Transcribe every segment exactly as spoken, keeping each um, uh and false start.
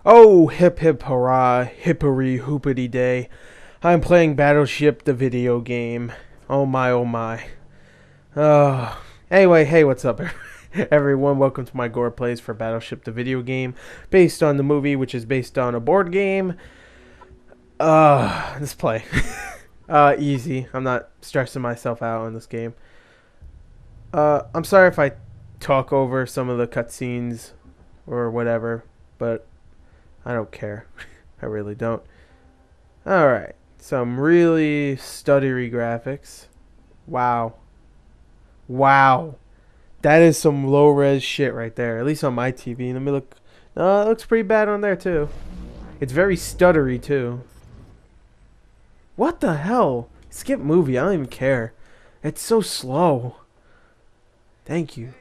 Oh, hip hip hurrah, hippery hoopity day. I'm playing Battleship, the video game. Oh my, oh my. Oh. Anyway, hey, what's up, everyone? Welcome to my Gore Plays for Battleship, the video game, based on the movie, which is based on a board game. Uh, let's play. uh, easy. I'm not stressing myself out on this game. Uh, I'm sorry if I talk over some of the cutscenes or whatever, but I don't care. I really don't. Alright. Some really stuttery graphics. Wow. Wow. That is some low-res shit right there. At least on my T V. Let me look. No, it looks pretty bad on there, too. It's very stuttery, too. What the hell? Skip movie. I don't even care. It's so slow. Thank you.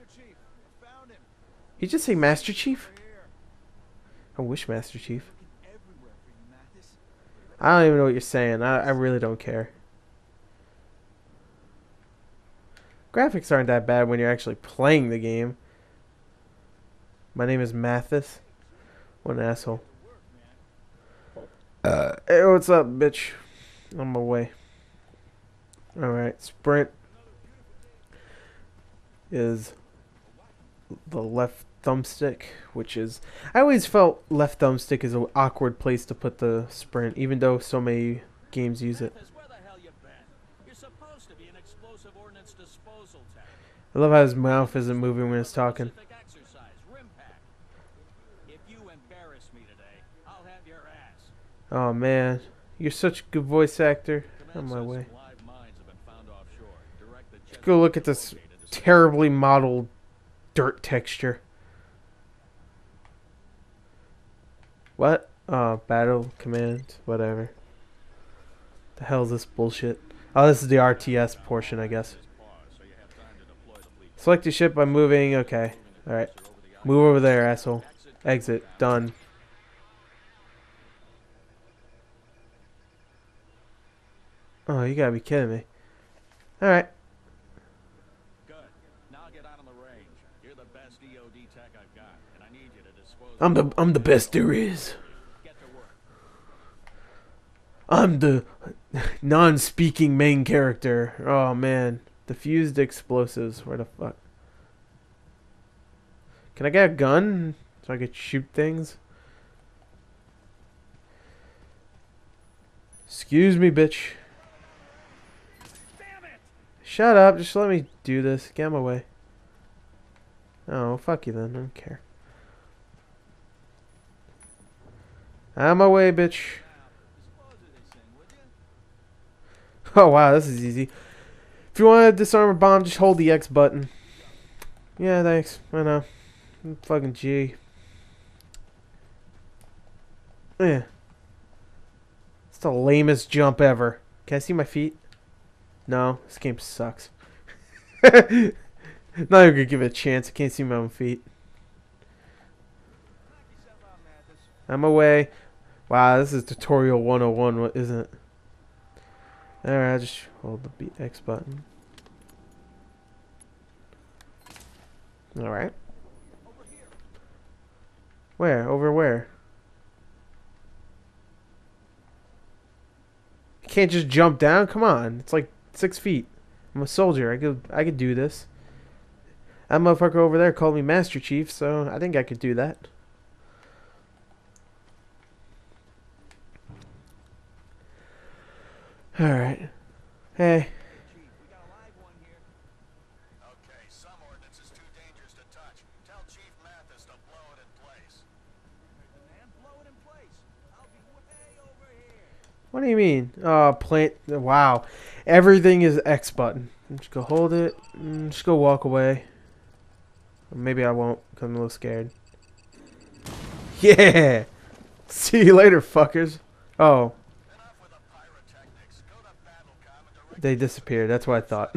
He just say Master Chief? I wish Master Chief. I don't even know what you're saying. I, I really don't care. Graphics aren't that bad when you're actually playing the game. My name is Mathis. What an asshole. Uh, hey, what's up, bitch? On my way. Alright, sprint is the left thumbstick, which is... I always felt left thumbstick is an awkward place to put the sprint, even though so many games use it. I love how his mouth isn't moving when he's talking. Oh man, you're such a good voice actor. On my way. Let's go look at this terribly modeled dirt texture. What? Oh, battle command, whatever. The hell is this bullshit? Oh, this is the R T S portion, I guess. Select your ship by moving. Okay. Alright. Move over there, asshole. Exit. Done. Oh, you gotta be kidding me. Alright. I'm the I'm the best there is. I'm the non-speaking main character. Oh man, the fused explosives. Where the fuck? Can I get a gun so I could shoot things? Excuse me, bitch. Shut up. Just let me do this. Get out of my way. Oh, fuck you then. I don't care. Out of my way, bitch. Oh, wow. This is easy. If you want to disarm a bomb, just hold the X button. Yeah, thanks. I know. I'm fucking G. Yeah. It's the lamest jump ever. Can I see my feet? No. This game sucks. Not even gonna give it a chance. I can't see my own feet. I'm away. Wow, this is tutorial one oh one, what isn't it? Alright, I'll just hold the B X button. Alright. Where? Over where? I can't just jump down? Come on. It's like six feet. I'm a soldier. I could I could do this. That motherfucker over there called me Master Chief, so I think I could do that. Alright. Hey. Okay, some ordnance is too dangerous to touch. Tell Chief Mathis to blow it in place. Man, blow it in place. I'll be way over here. What do you mean? Oh, plant. Wow. Everything is X button. Just go hold it. Just go walk away. Or maybe I won't, because I'm a little scared. Yeah! See you later, fuckers. Oh. They disappeared. That's what I thought.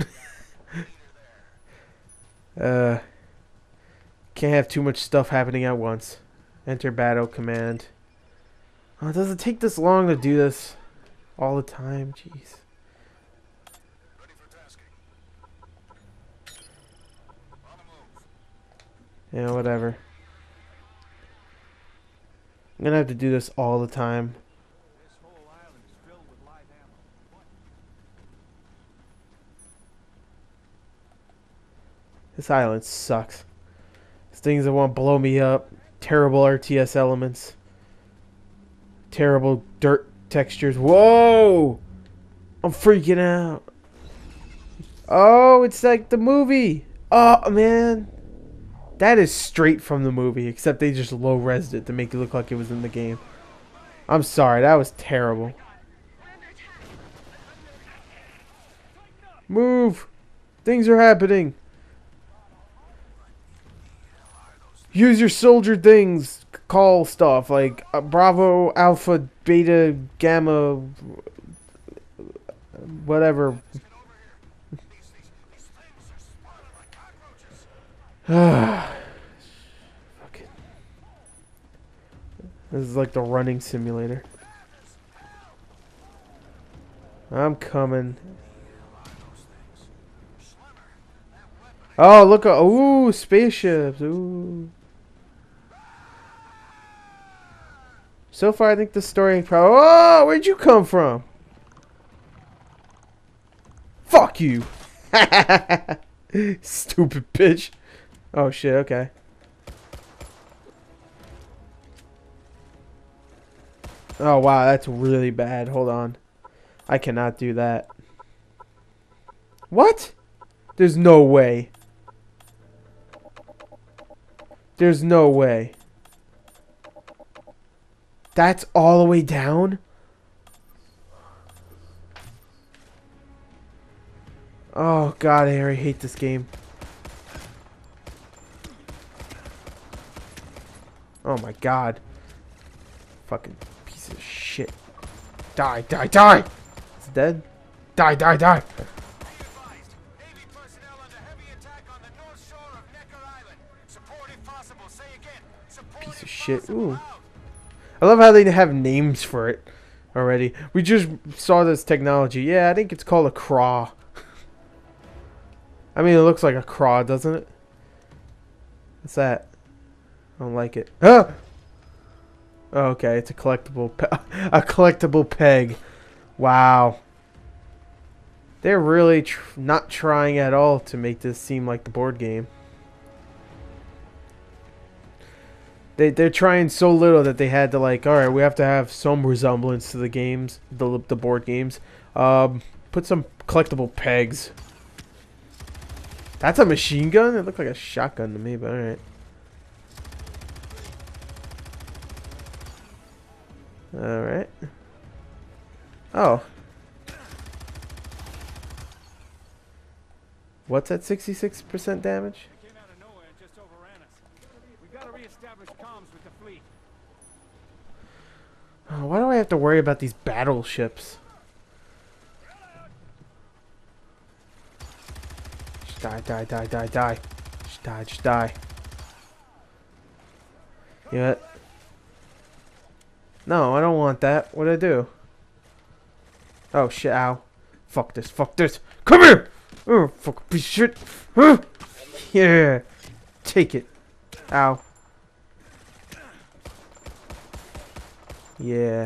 uh, can't have too much stuff happening at once. Enter battle command. Oh, does it take this long to do this all the time? Jeez. Yeah, whatever. I'm gonna have to do this all the time. This whole island is filled with live ammo. What? This island sucks. There's things that want to blow me up. Terrible R T S elements. Terrible dirt textures. Whoa! I'm freaking out. Oh, it's like the movie. Oh, man. That is straight from the movie, except they just low-resed it to make it look like it was in the game. I'm sorry, that was terrible. Move! Things are happening. Use your soldier things. Call stuff like uh, Bravo, Alpha, Beta, Gamma, whatever. Fuck it. This is like the running simulator. I'm coming. Oh, look! Ooh, spaceships! Ooh. So far, I think the story probably. Oh, where'd you come from? Fuck you! Stupid bitch. Oh shit, okay. Oh wow, that's really bad. Hold on. I cannot do that. What? There's no way. There's no way. That's all the way down? Oh god, I already hate this game. Oh my god. Fucking piece of shit. Die, die, die! It's dead? Die, die, die! Piece of shit. Ooh. I love how they have names for it already. We just saw this technology. Yeah, I think it's called a craw. I mean, it looks like a craw, doesn't it? What's that? I don't like it. Ah! Oh, okay, it's a collectible, pe a collectible peg. Wow. They're really tr not trying at all to make this seem like the board game. They they're trying so little that they had to like, all right, we have to have some resemblance to the games, the the board games. Um, put some collectible pegs. That's a machine gun? It looked like a shotgun to me, but alright. Alright. Oh. What's at sixty-six percent damage? They came out of nowhere and just overran us. We gotta reestablish comms with the fleet. Oh, why do I have to worry about these battleships? Just die, die, die, die, die. Just die, just die. You know what? No, I don't want that. What'd I do? Oh shit, ow. Fuck this, fuck this. Come here! Oh, fuck piece of shit. Huh? Yeah. Take it. Ow. Yeah.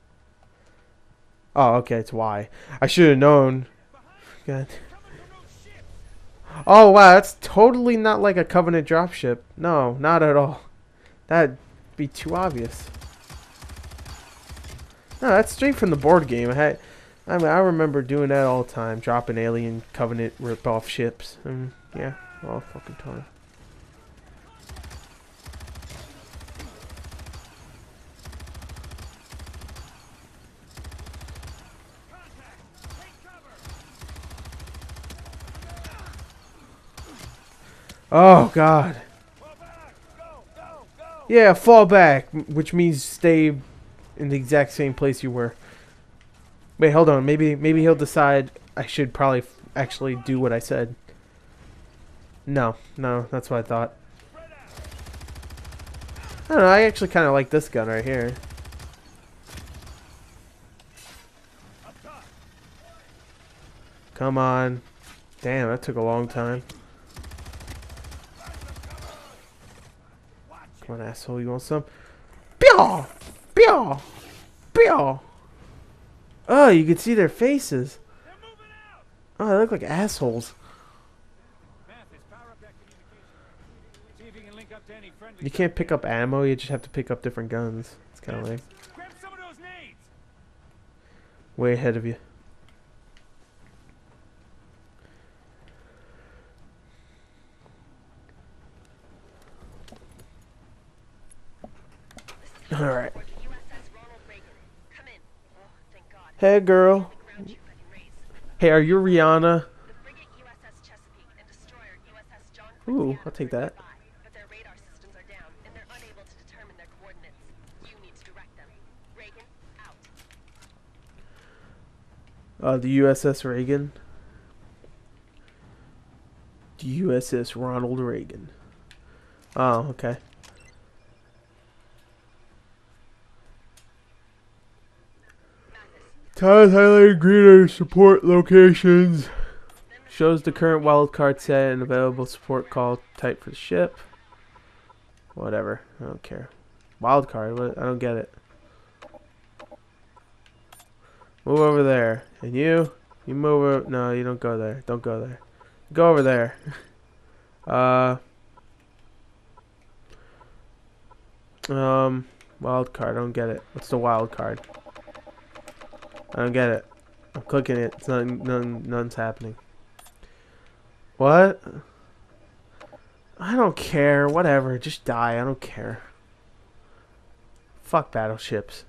Oh, okay, it's Y. I should have known. God. Oh, wow, that's totally not like a Covenant dropship. No, not at all. That'd be too obvious. No, that's straight from the board game. I had, I mean, I remember doing that all the time, dropping Alien Covenant rip-off ships. And yeah, all the fucking time. Oh God. Yeah, fall back, which means stay in the exact same place you were. Wait, hold on. Maybe maybe he'll decide I should probably f actually do what I said. No, no, that's what I thought. I don't know. I actually kind of like this gun right here. Come on. Damn, that took a long time. Come on, asshole. You want some? Pew! Pew! Pew! Oh, you can see their faces. They're moving out. Oh, they look like assholes. Mathis, power up that communication. See if you can link up to any friendly. You can't pick up ammo, you just have to pick up different guns. It's kind of lame. Grab some of those nades. Way ahead of you. Alright. Hey, girl. Hey, are you Rihanna? Ooh, I'll take that. But their radar systems are down, and they're unable to determine their coordinates. You need to direct them. Reagan, out. Uh, the U S S Reagan. The U S S Ronald Reagan. Oh, okay. Tiles highlighted green are support locations. Shows the current wildcard set and available support call type for the ship. Whatever. I don't care. Wildcard? What? I don't get it. Move over there. And you? You move over. No, you don't go there. Don't go there. Go over there. uh. Um. Wildcard. I don't get it. What's the wildcard? I don't get it. I'm clicking it. It's none, none, none's happening. What? I don't care. Whatever. Just die. I don't care. Fuck battleships.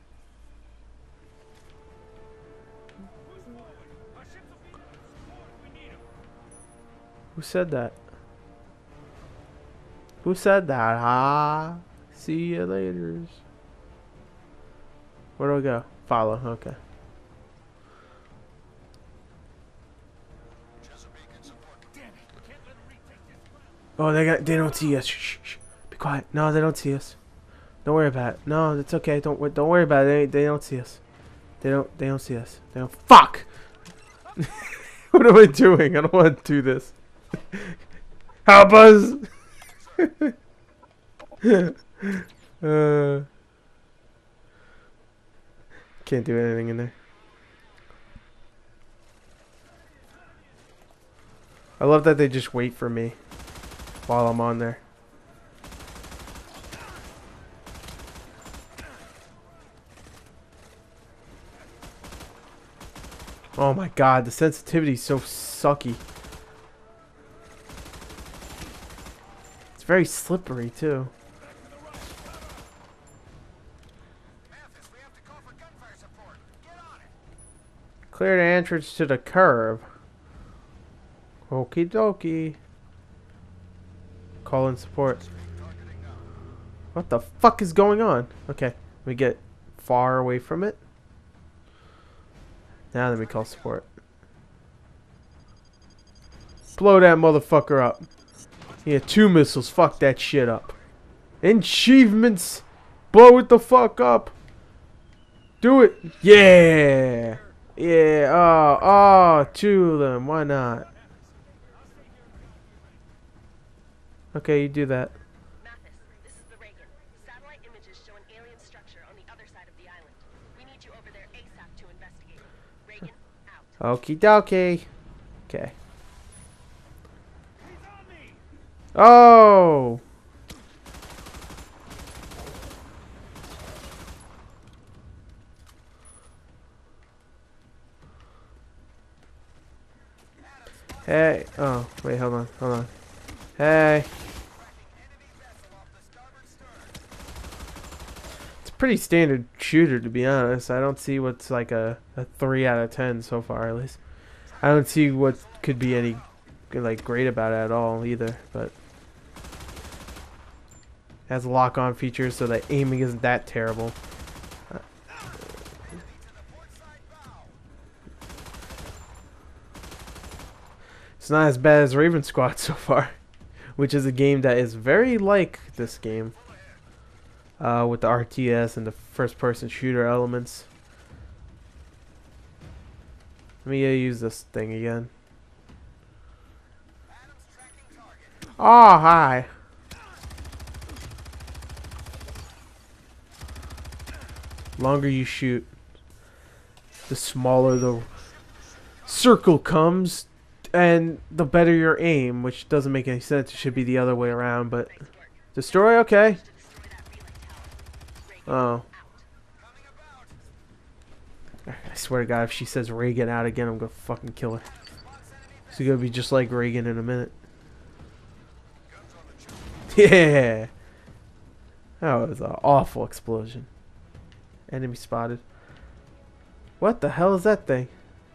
Who said that? Who said that? Ah. See you later. Where do I go? Follow. Okay. Oh, they got. They don't see us. Shh, shh, shh. Be quiet. No, they don't see us. Don't worry about it. No, it's okay. Don't wor- don't worry about it. They they don't see us. They don't they don't see us. They don't. Fuck. What am I doing? I don't want to do this. Help us. uh. Can't do anything in there. I love that they just wait for me while I'm on there. Oh my god, the sensitivity is so sucky. It's very slippery too. Mathis, we have to call for gunfire support. Get on it. Clear the entrance to the curve. Okie dokie. Call in support. What the fuck is going on? Okay, let me get far away from it. Now let me call support. Blow that motherfucker up. Yeah, two missiles. Fuck that shit up. Achievements. Blow it the fuck up. Do it. Yeah. Yeah. Oh, oh, two of them. Why not? Okay, you do that. Mathis, this is the Reagan. Satellite images show an alien structure on the other side of the island. We need you over there ASAP to investigate. Reagan, out. Okie dokie. Okay. Oh! Hey. Oh, wait, hold on, hold on. Hey. It's a pretty standard shooter, to be honest. I don't see what's like a, a three out of ten so far, at least. I don't see what could be any like great about it at all either, but it has lock-on features, so that aiming isn't that terrible. It's not as bad as Raven Squad so far, which is a game that is very like this game, uh, with the R T S and the first-person shooter elements. Let me uh, use this thing again. Oh, hi. Longer you shoot, the smaller the circle comes, and the better your aim, which doesn't make any sense. It should be the other way around, but destroy, okay. Oh. I swear to God, if she says Reagan out again, I'm gonna fucking kill her. She's gonna be just like Reagan in a minute. Yeah. That was an awful explosion. Enemy spotted. What the hell is that thing?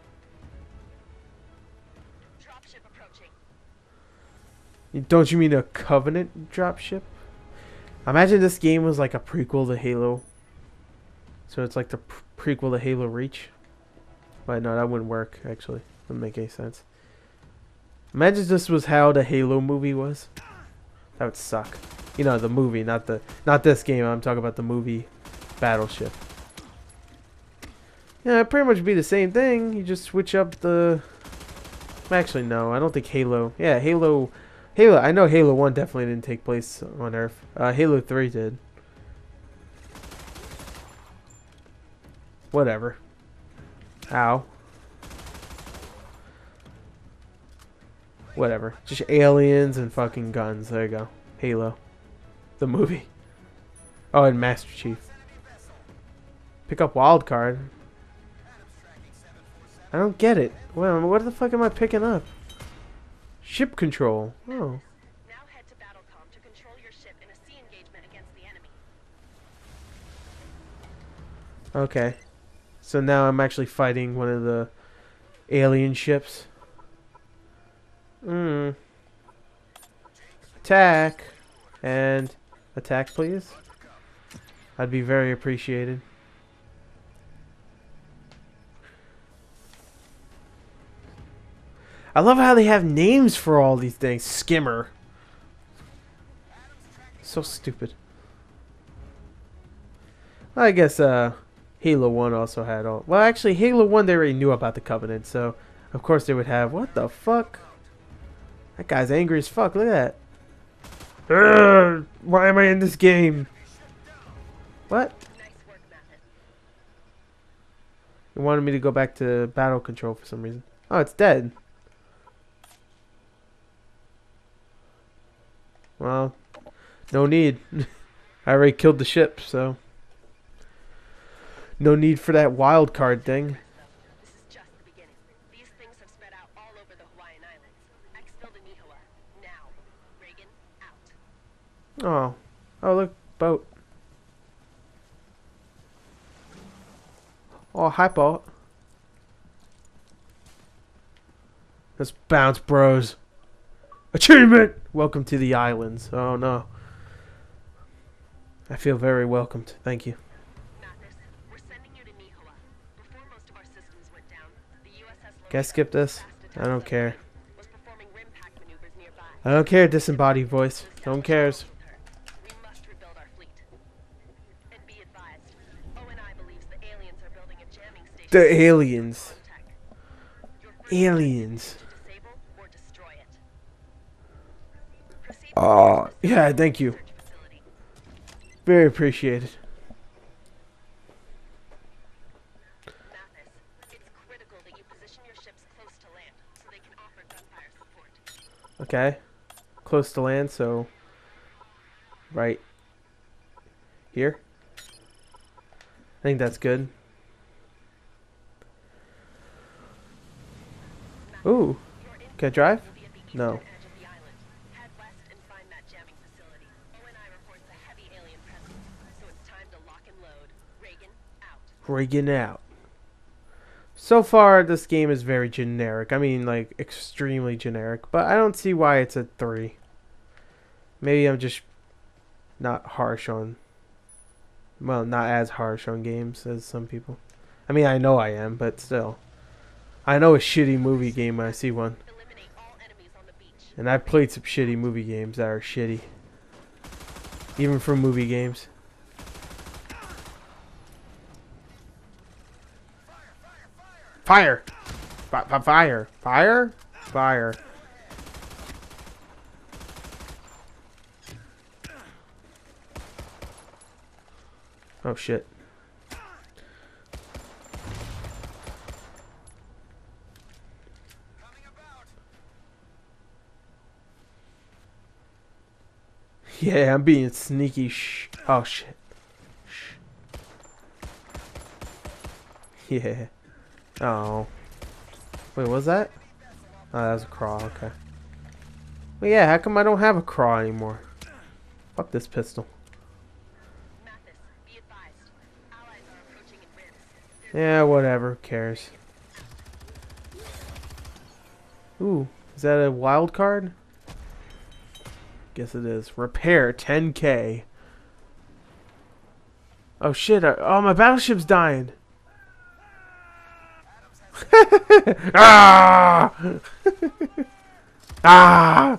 Dropship approaching. Don't you mean a Covenant dropship? Imagine this game was like a prequel to Halo. So it's like the pre prequel to Halo Reach. But no, that wouldn't work, actually. Wouldn't make any sense. Imagine this was how the Halo movie was. That would suck. You know, the movie, not the not this game. I'm talking about the movie Battleship. Yeah, it'd pretty much be the same thing. You just switch up the... Actually, no. I don't think Halo... Yeah, Halo... Halo... I know Halo one definitely didn't take place on Earth. Uh, Halo three did. Whatever. Ow. Whatever. Just aliens and fucking guns. There you go. Halo. The movie. Oh, and Master Chief. Pick up wild card. I don't get it. Well, what the fuck am I picking up? Ship control. Oh. Now head to Battlecom to control your ship in a sea engagement against the enemy. Okay. So now I'm actually fighting one of the alien ships. Hmm. Attack. And attack, please. I'd be very appreciated. I love how they have names for all these things. Skimmer. So stupid. Well, I guess uh, Halo one also had all... Well, actually, Halo one, they already knew about the Covenant, so of course they would have... What the fuck? That guy's angry as fuck. Look at that. Urgh, why am I in this game? What? Nice work, Mathis. You wanted me to go back to battle control for some reason. Oh, it's dead. Well, no need. I already killed the ship, so no need for that wild card thing. This is just the beginning. These things have spread out all over the Hawaiian Islands. Exfil to Nihoa. Now. Reagan, out. Oh. Oh, look. Boat. Oh, hi, boat. Let's bounce, bros. Achievement! Welcome to the islands. Oh, no. I feel very welcomed. Thank you. Mathis, we're sending you to Nihoa. Before most of our systems went down, the U S S Can I skip this? I don't care. was performing rim pack maneuvers nearby. I don't care, disembodied voice. No one cares. We must rebuild our fleet. And be advised, O and I believes the aliens are building a jamming station. The aliens. Your first Aliens. to disable or destroy it. Proceed Oh, to the yeah, thank you. research facility. Very appreciated. Mathis, it's critical that you position your ships close to land so they can offer gunfire support. Okay. Close to land, so right here. I think that's good. Ooh. Your in- Can I drive? will be at the eastern No. edge of the island. Head west and find that jamming facility. O and I reports a heavy alien presence, so it's time to lock and load. Reagan, out. Reagan out. So far, this game is very generic. I mean, like, extremely generic. But I don't see why it's a three. Maybe I'm just not harsh on... Well, not as harsh on games as some people. I mean, I know I am, but still. I know a shitty movie game when I see one. Eliminate all enemies on the beach. And I've played some shitty movie games that are shitty. Even from movie games. Fire! Fi- fi- Fire! Fire! Fire! Oh shit. Yeah, I'm being sneaky. Shh. Oh shit. Shh. Yeah. Oh. Wait, what was that? Oh, that was a crawl. Okay. Well, yeah. How come I don't have a crawl anymore? Fuck this pistol. Mathis, be advised. Allies are approaching in ribs. Yeah, whatever. Who cares? Ooh, is that a wild card? Guess it is. Repair ten K. Oh shit! I, oh, my battleship's dying. Ah! Ah!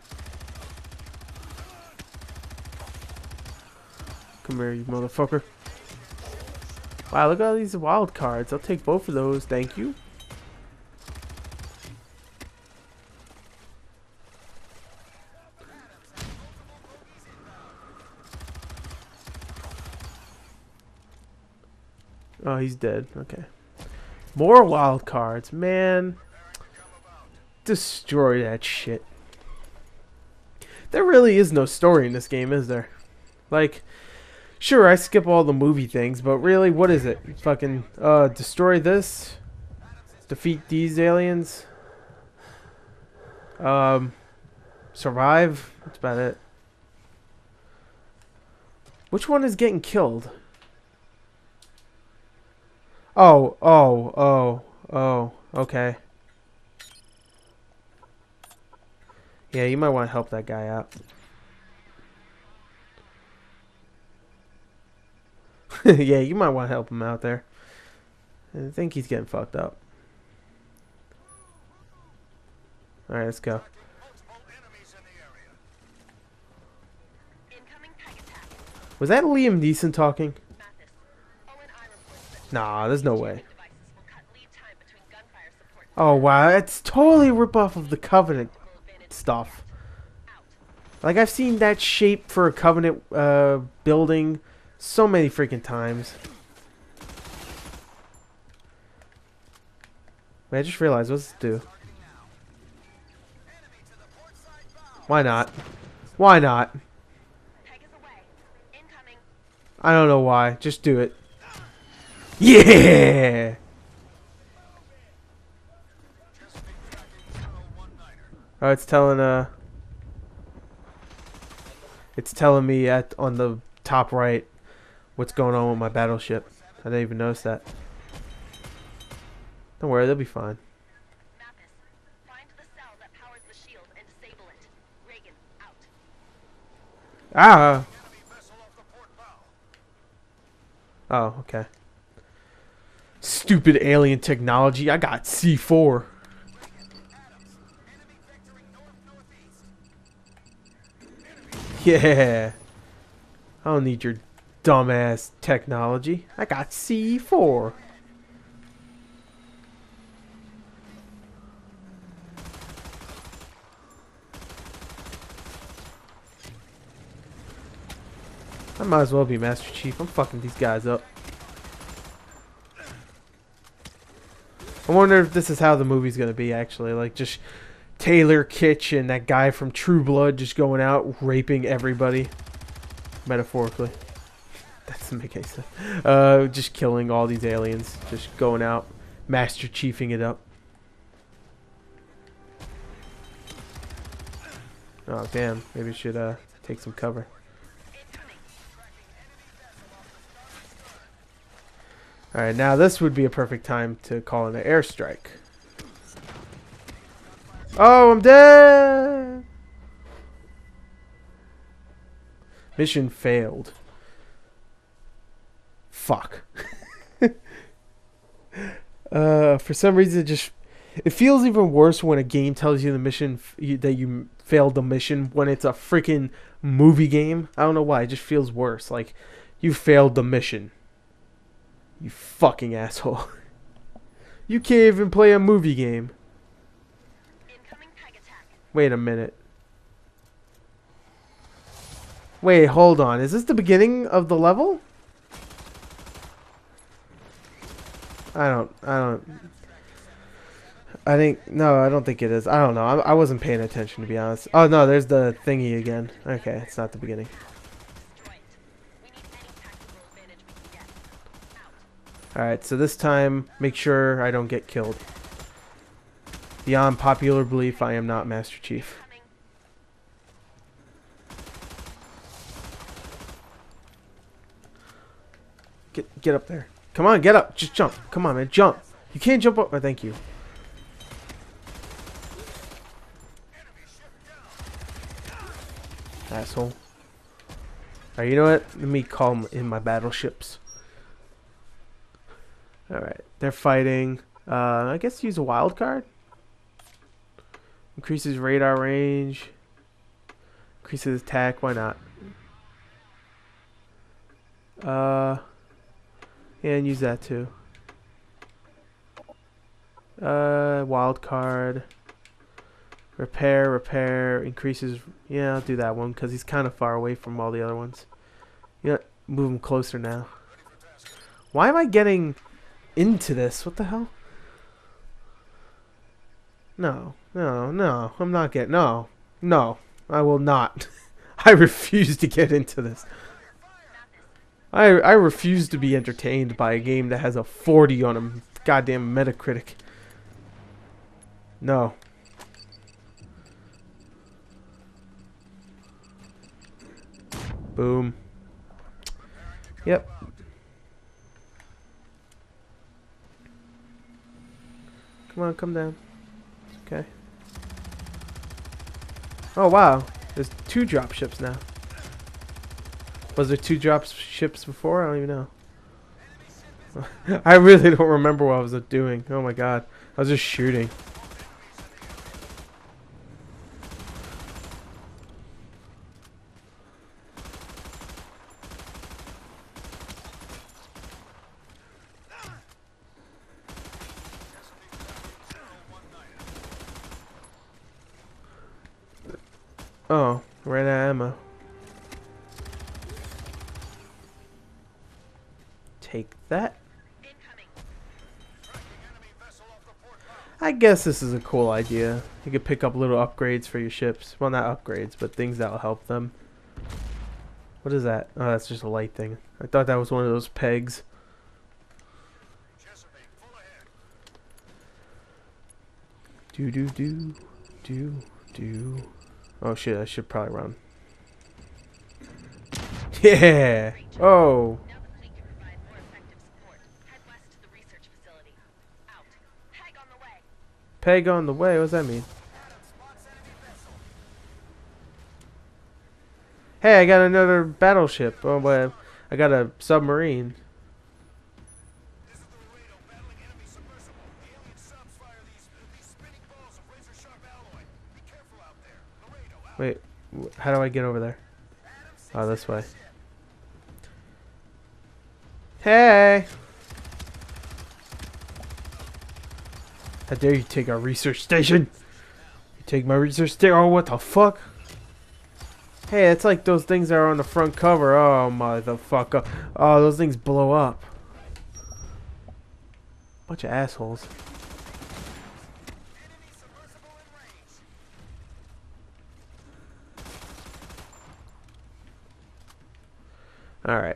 Come here, you motherfucker. Wow, look at all these wild cards. I'll take both of those. Thank you. Oh, he's dead. Okay. More wild cards. Man. Destroy that shit. There really is no story in this game, is there? Like, sure, I skip all the movie things, but really, what is it? Fucking, uh, destroy this? Defeat these aliens? Um, survive? That's about it. Which one is getting killed? Oh, oh, oh, oh, okay. Yeah, you might want to help that guy out. Yeah, you might want to help him out there. I think he's getting fucked up. Alright, let's go. Incoming tag attack. Was that Liam Neeson talking? Mathis, O N I reports that Nah, there's no way. devices will cut lead time between gunfire support. Oh, wow, it's totally a ripoff of the Covenant stuff. Like, I've seen that shape for a Covenant uh, building so many freaking times. Wait, I just realized, what's this do? Why not? Why not? Tag is away. Incoming. I don't know why. Just do it. Yeah! Oh, it's telling, uh... It's telling me at on the top right what's going on with my battleship. I didn't even notice that. Don't worry, they'll be fine. Mathis, find the cell that powers the shield and disable it. Reagan, out. Ah! Oh, okay. Stupid alien technology. I got C four. Yeah. I don't need your dumbass technology. I got C four. I might as well be Master Chief. I'm fucking these guys up. I wonder if this is how the movie's gonna be, actually. Like, just Taylor Kitsch and that guy from True Blood just going out raping everybody. Metaphorically. That doesn't make any sense. Uh, just killing all these aliens. Just going out, Master Chiefing it up. Oh, damn. Maybe I should uh, take some cover. Alright, now this would be a perfect time to call in an airstrike. Oh, I'm dead! Mission failed. Fuck. uh, for some reason, it just... It feels even worse when a game tells you the mission... F you, that you failed the mission when it's a freaking movie game. I don't know why. It just feels worse. Like, you failed the mission. You fucking asshole. You can't even play a movie game. Incoming tag attack. Wait a minute. Wait, hold on. Is this the beginning of the level? I don't, I don't. I think no, I don't think it is. I don't know. I, I wasn't paying attention to be honest. Oh no, there's the thingy again. Okay, it's not the beginning. Destroy it. We need any tactical advantage we can get. Out. All right, so this time, make sure I don't get killed. Beyond popular belief, I am not Master Chief. Coming. Get get up there. Come on, get up. Just jump. Come on, man, jump. You can't jump up. Oh, thank you. Asshole. Alright, you know what? Let me call them in my battleships. Alright, they're fighting. Uh, I guess use a wild card. Increases radar range. Increases attack. Why not? Uh, yeah, and use that too. Uh, wild card. Repair, repair, increases. Yeah, I'll do that one because he's kind of far away from all the other ones. You know, move him closer now. Why am I getting into this? What the hell? No, no, no. I'm not getting. No, no. I will not. I refuse to get into this. I I refuse to be entertained by a game that has a forty on a goddamn Metacritic. No. Boom. Yep. Come on, come down. Okay. Oh wow, there's two drop ships now. Was there two drop ships before? I don't even know. I really don't remember what I was doing. Oh my god, I was just shooting. Oh, ran out of ammo. Take that. Incoming. I guess this is a cool idea. You could pick up little upgrades for your ships. Well, not upgrades, but things that will help them. What is that? Oh, that's just a light thing. I thought that was one of those pegs. Do do do do do. Oh shit! I should probably run. Yeah. Oh. Now the fleet can provide more effective support. Head west to the research facility. Out. Peg on the way. Peg on the way. What does that mean? Hey, I got another battleship. Oh, wait. I got a submarine. This is the Laredo battling enemy submersible. The alien subs fire these, these spinning balls of razor sharp alloy. Be careful out there. Laredo out. Wait, wh- how do I get over there? Oh, this way. Hey! How dare you take our research station? You take my research station? Oh, what the fuck? Hey, it's like those things that are on the front cover. Oh, motherfucker. Oh, those things blow up. Bunch of assholes. Enemy submersible in range. Alright.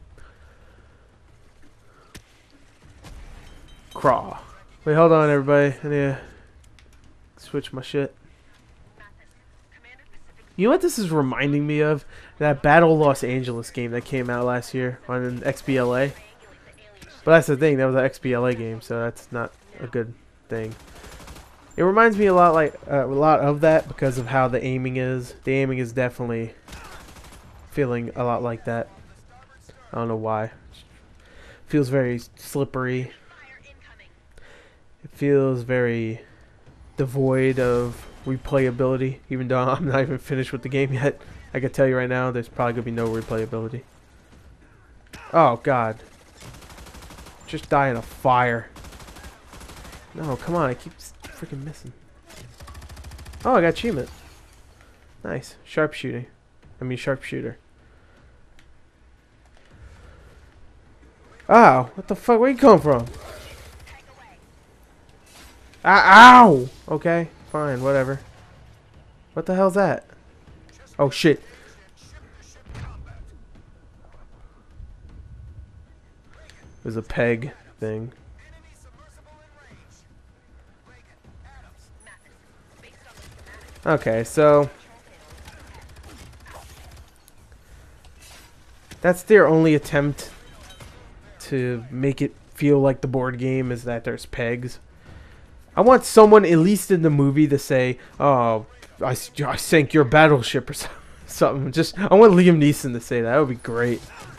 Craw. Wait, hold on, everybody. I need to switch my shit. Commander Pacific. You know what this is reminding me of? That Battle Los Angeles game that came out last year on an X B L A. Triangulate the alien ship. But that's the thing, that was an X B L A game, so that's not a good thing. It reminds me a lot like uh, a lot of that because of how the aiming is. The aiming is definitely feeling a lot like that. I don't know why. Feels very slippery. Fire incoming. It feels very devoid of replayability, even though I'm not even finished with the game yet. I can tell you right now, there's probably gonna be no replayability. Oh god. Just die in a fire. No, come on, I keep freaking missing. Oh, I got achievement. Nice. Sharpshooting. I mean sharpshooter. Oh, what the fuck? Where you come from? Peg away. Ah, ow! Okay, fine, whatever. What the hell's that? Oh shit. There's a peg thing. Okay, so that's their only attempt to make it feel like the board game is that there's pegs. I want someone, at least in the movie, to say, "Oh, I, I sank your battleship" or something. Just, I want Liam Neeson to say that. That would be great.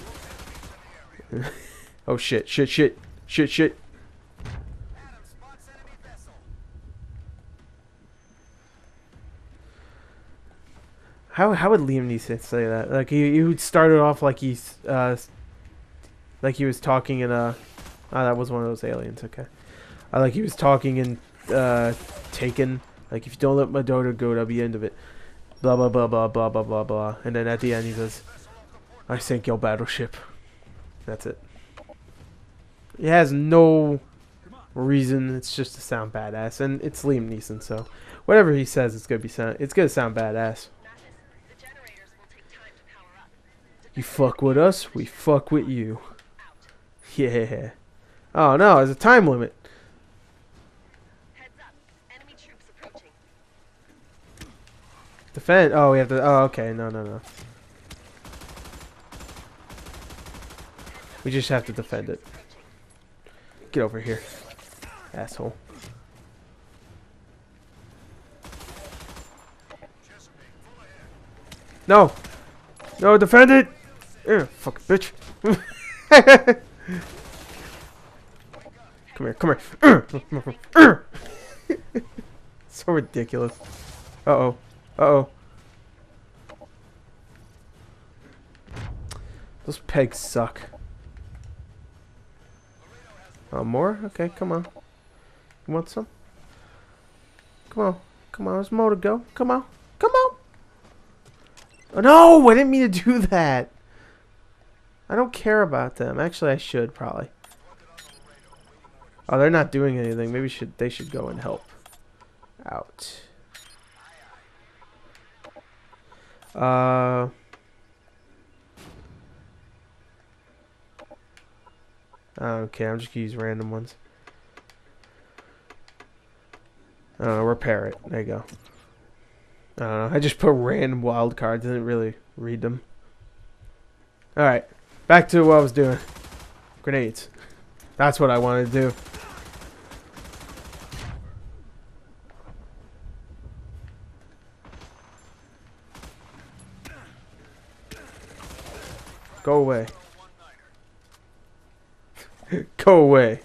Oh shit! Shit! Shit! Shit! Shit! How how would Liam Neeson say that? Like he he would start it off like he's uh like he was talking in a oh that was one of those aliens. Okay, uh, like he was talking in uh Taken. Like, if you don't let my daughter go, that'll be the end of it. Blah blah blah blah blah blah blah blah. And then at the end he says, "I sank your battleship." That's it. It has no reason. It's just to sound badass, and it's Liam Neeson, so whatever he says, it's gonna be sound. It's gonna sound badass. You fuck with us, we fuck with you. Yeah. Oh no, there's a time limit. Heads up. Enemy troops approaching. Defend. Oh, we have to. Oh, okay. No, no, no. We just have to defend it. Get over here, asshole. No. No, defend it. Yeah, fucking bitch. Come here, come here. So ridiculous. Uh oh. Uh oh. Those pegs suck. Oh, more? Okay, come on. You want some? Come on. Come on, there's more to go. Come on. Come on. Oh, no! I didn't mean to do that. I don't care about them. Actually, I should probably. Oh, they're not doing anything. Maybe should they should go and help out. Uh. I don't care. I'm just gonna use random ones. I don't know. Repair it. There you go. I don't know. I just put random wild cards. Didn't really read them. All right. Back to what I was doing. Grenades. That's what I wanted to do. Go away. Go away.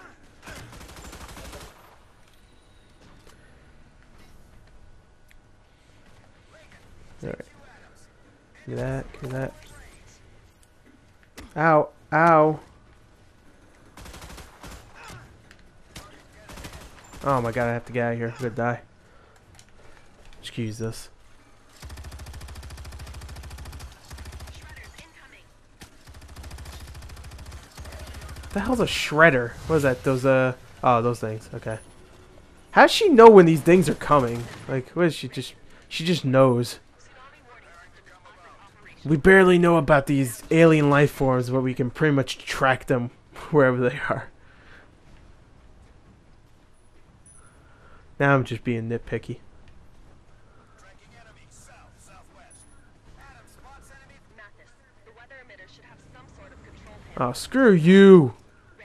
Alright. Give me that. Give me that. Ow. Ow. Oh my god, I have to get out of here. I'm gonna die. Just use this. What the hell's a shredder? What is that? Those uh oh, those things. Okay. How does she know when these things are coming? Like, what is she just she just knows. We barely know about these alien life forms, but we can pretty much track them wherever they are. Now I'm just being nitpicky. Oh, screw you!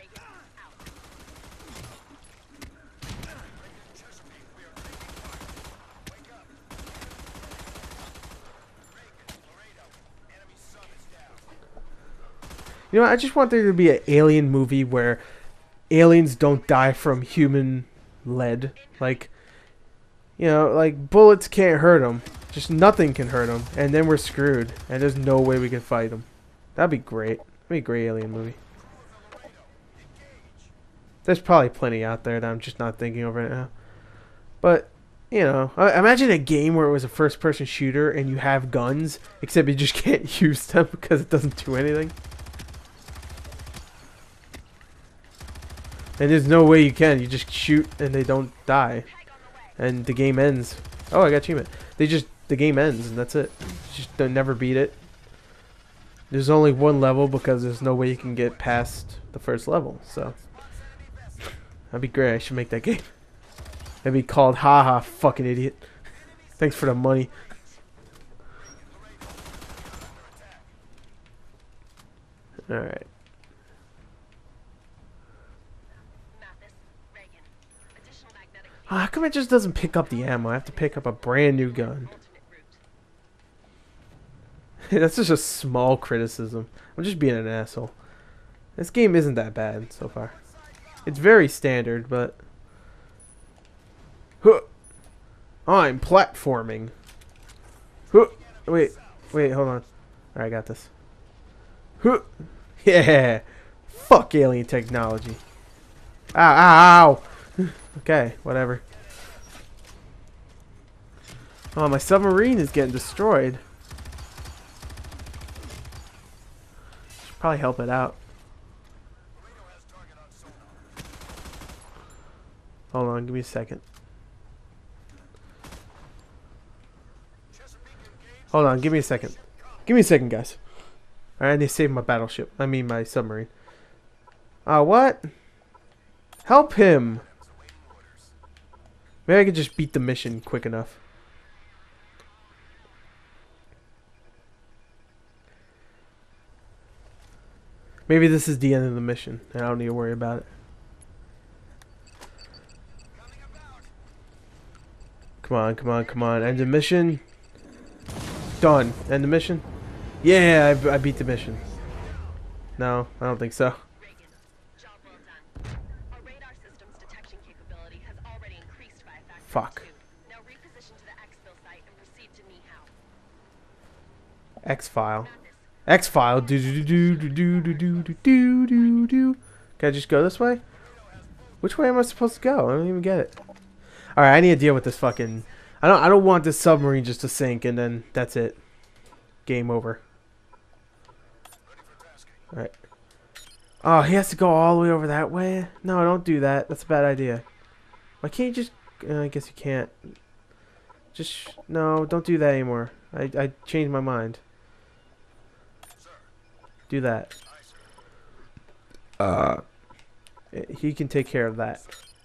You know, I just want there to be an alien movie where aliens don't die from human lead. Like, you know, like bullets can't hurt them. Just nothing can hurt them. And then we're screwed. And there's no way we can fight them. That'd be great. That'd be a great alien movie. There's probably plenty out there that I'm just not thinking of right now. But, you know, imagine a game where it was a first-person shooter and you have guns, except you just can't use them because it doesn't do anything. And there's no way you can. You just shoot and they don't die. And the game ends. Oh, I got achievement. They just, the game ends and that's it. Just don't never beat it. There's only one level because there's no way you can get past the first level. So that'd be great. I should make that game. It'd be called Haha Fucking Idiot. Thanks for the money. Alright. Oh, how come it just doesn't pick up the ammo? I have to pick up a brand new gun. That's just a small criticism. I'm just being an asshole. This game isn't that bad so far. It's very standard, but... Huh. I'm platforming. Huh. Wait, wait, hold on. Alright, I got this. Huh. Yeah. Fuck alien technology. Ow, ow, ow. Okay, whatever. Oh, my submarine is getting destroyed. Should probably help it out. Hold on, give me a second. Hold on, give me a second. Give me a second, guys. Alright, I need to save my battleship. I mean my submarine. Ah, uh, what? Help him! Maybe I could just beat the mission quick enough. Maybe this is the end of the mission, and I don't need to worry about it. Come on, come on, come on. End the mission. Done. End the mission. Yeah, I, I beat the mission. No, I don't think so. Reagan, job well done. Our radar system's detection capability has already increased by a factor of Fuck. two. Now reposition to the exfil site and proceed to Nihao. X-File. X-File. Do do do do do do do do do do do. Can I just go this way? Which way am I supposed to go? I don't even get it. All right, I need to deal with this fucking. I don't. I don't want this submarine just to sink and then that's it. Game over. All right. Oh, he has to go all the way over that way. No, don't do that. That's a bad idea. Why can't you just? Uh, I guess you can't. Just no. Don't do that anymore. I I changed my mind. Do that. Uh, he can take care of that.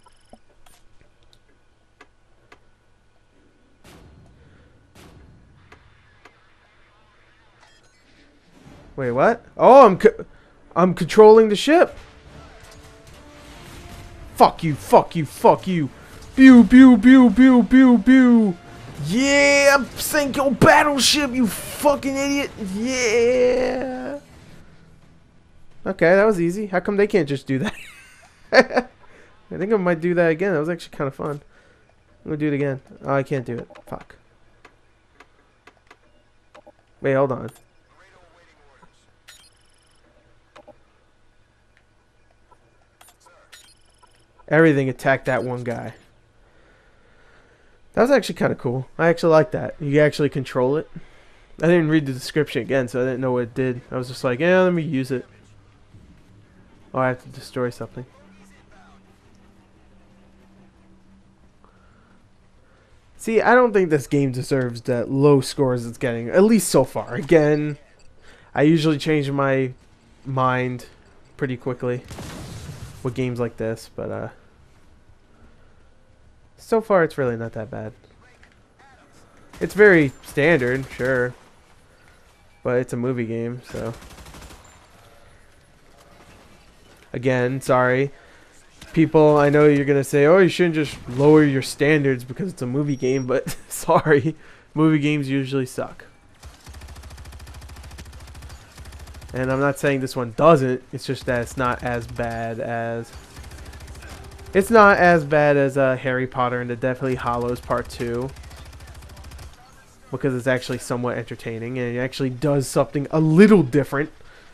Wait, what? Oh, I'm co I'm controlling the ship. Fuck you! Fuck you! Fuck you! Pew pew pew pew pew pew. Yeah, sink your battleship, you fucking idiot! Yeah. Okay, that was easy. How come they can't just do that? I think I might do that again. That was actually kind of fun. I'm gonna do it again. Oh, I can't do it. Fuck. Wait, hold on. Everything attacked that one guy. That was actually kind of cool. I actually like that. You actually control it. I didn't read the description again, so I didn't know what it did. I was just like, yeah, let me use it. Oh, I have to destroy something. See, I don't think this game deserves the low scores it's getting, at least so far. Again, I usually change my mind pretty quickly with games like this, but uh, so far it's really not that bad. It's very standard, sure, but it's a movie game, so. Again, sorry. People, I know you're going to say, oh, you shouldn't just lower your standards because it's a movie game, but sorry. Movie games usually suck. And I'm not saying this one doesn't. It's just that it's not as bad as... It's not as bad as uh, Harry Potter and the Deathly Hallows Part two. Because it's actually somewhat entertaining and it actually does something a little different.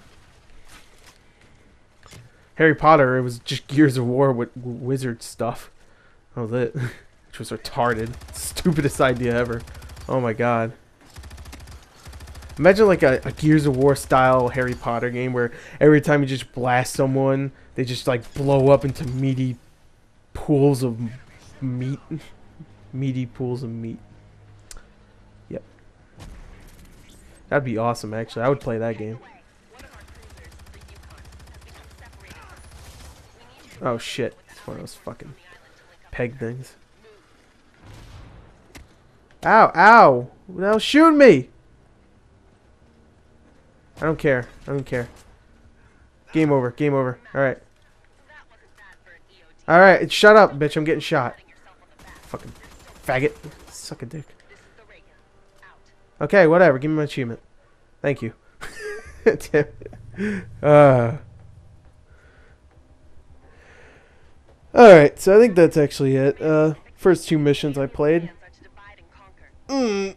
Harry Potter, it was just Gears of War with wizard stuff. That was it. Which was retarded. Stupidest idea ever. Oh my god. Imagine like a, a Gears of War style Harry Potter game where every time you just blast someone, they just like blow up into meaty pools of meat. Meaty pools of meat. Yep. That'd be awesome, actually. I would play that game. Oh shit. It's one of those fucking peg things. Ow, ow! Now shoot me! I don't care. I don't care. Game over. Game over. Alright. Alright, shut up, bitch. I'm getting shot. Fucking faggot. Suck a dick. Okay, whatever. Give me my achievement. Thank you. uh. Alright, so I think that's actually it. Uh, first two missions I played. Mm.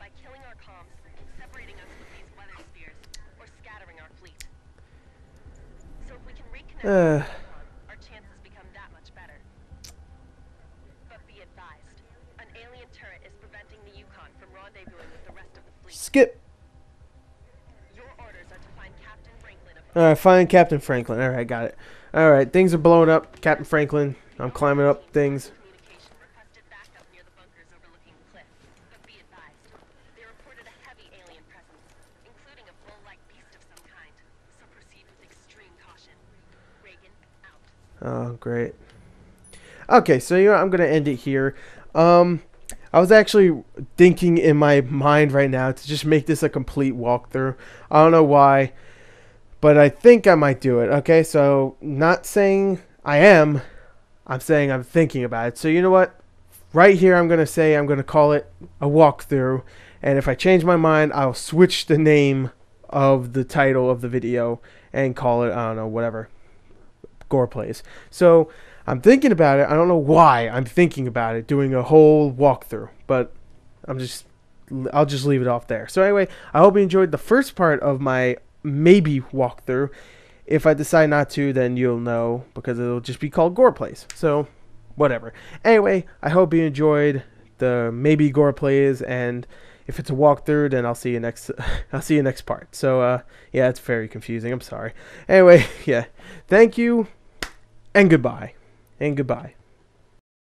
Uh. Our chances become that much better. But be advised, an alien turret is preventing the Yukon from rendezvousing with the rest of the fleet. Skip. Your orders are to find Captain Franklin of Alright, find Captain Franklin. Alright, got it. Alright, things are blowing up. Captain Franklin. I'm climbing up things. communication requested backup near the bunkers overlooking the cliff. But be advised, they reported a heavy alien presence, including a bull-like beast of some kind. So proceed with extreme caution. Reagan, out. Oh, great. Okay, so you know, I'm gonna end it here. Um, I was actually thinking in my mind right now to just make this a complete walkthrough. I don't know why, but I think I might do it. Okay, so not saying I am, I'm saying I'm thinking about it. So you know what? Right here, I'm gonna say I'm gonna call it a walkthrough, and if I change my mind, I'll switch the name of the title of the video and call it, I don't know, whatever. Gore Plays. So I'm thinking about it. I don't know why I'm thinking about it, doing a whole walkthrough, but I'm just I'll just leave it off there. So anyway, I hope you enjoyed the first part of my maybe walkthrough. If I decide not to, then you'll know, because it'll just be called Gore Plays. So whatever. Anyway, I hope you enjoyed the maybe Gore Plays, and if it's a walkthrough, then I'll see you next I'll see you next part. So uh yeah, it's very confusing. I'm sorry. Anyway, yeah. Thank you. And goodbye. And goodbye.